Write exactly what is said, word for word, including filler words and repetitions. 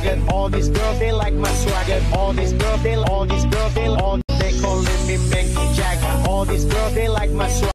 swagger. All these girls, they like my swagger. All these girls, they all these girls, they all